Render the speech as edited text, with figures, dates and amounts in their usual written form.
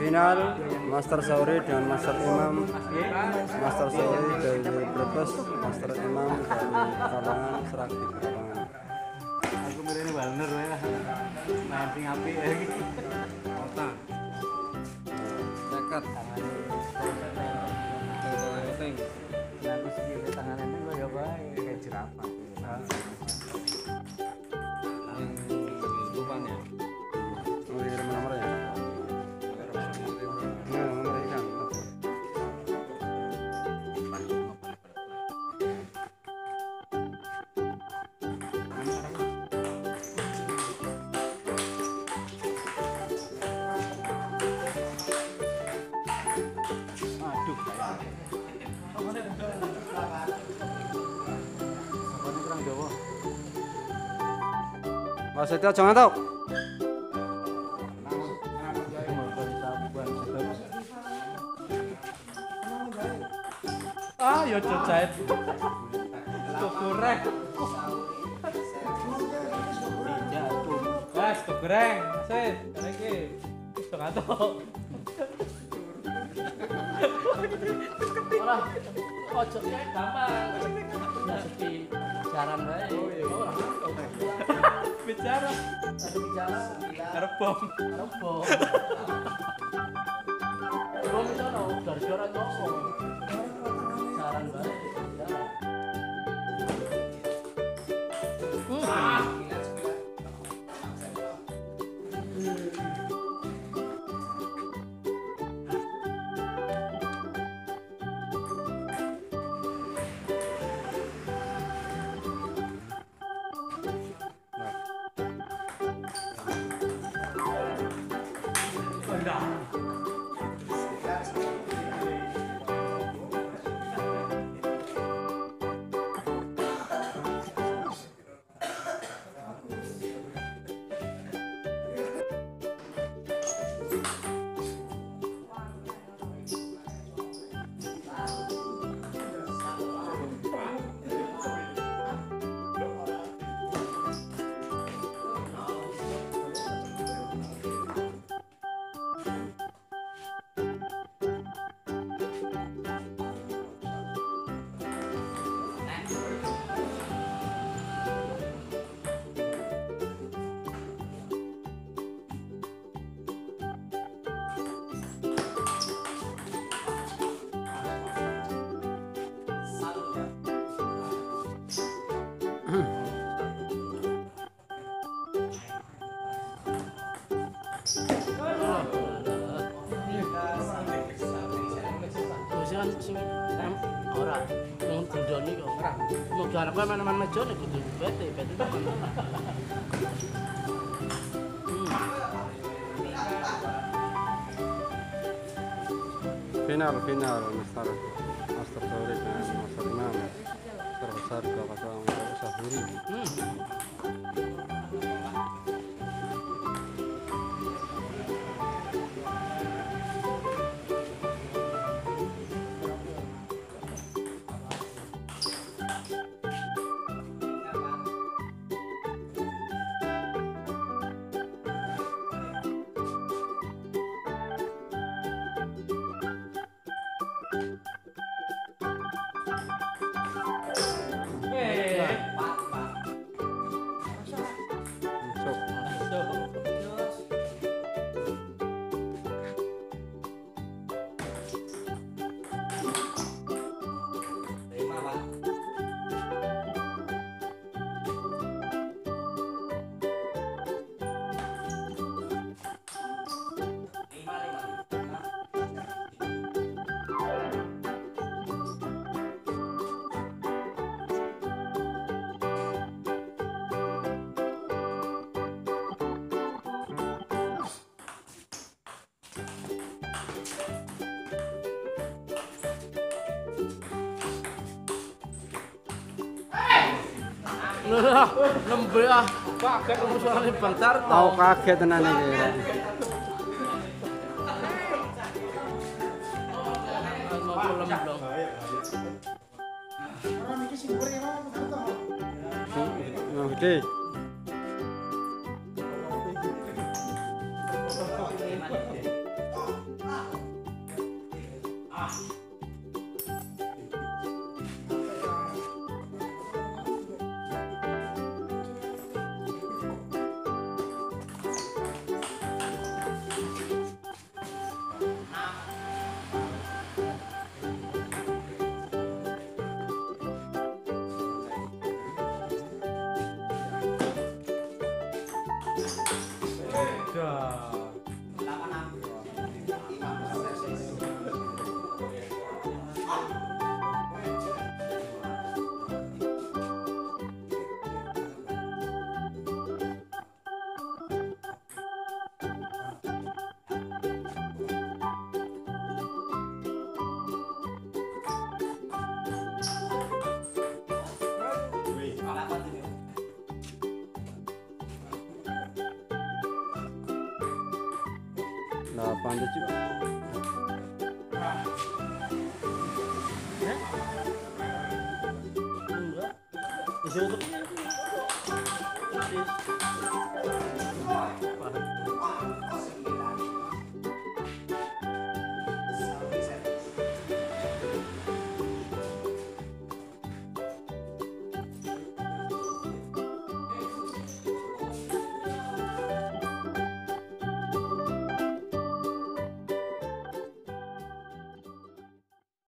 Final Master Sahuri dengan Master Imam. Master Sahuri dari brebes, Master Imam dari pekalongan, serak di pekalongan. Aku mirip ini bener ya. Mancing api ya gitu. Otak. Dekat tangannya. Penting. Aku segini tangannya ini lo ya baik kayak jerapah. Lubang ya. Oh, ini nomornya. Nah, nomor ikan. Aduh. Maksudnya jangan tahu. Ah, yo jahit. Tuh goreng. Wes, tuh goreng. Sip, iki. Jangan tahu. Ora, ojo gampang. Sepi jaran wae. Bicara. Ada bicara. Arep bom. Arep bom. Bom itu ono dari suara ngomong. Jaran wae. Ora, wong dondone kok ora. Muga arep mana-mana meja nek kudu bete to. Final Master Sahuri dengan Master Imam. Terbesar 2-0 untuk Sahuri. Lembe ah, kaget musuhane bentar to. Aku kaget tenan iki. Ora niki sing goreng apa to? Nah, gede. 8, 7.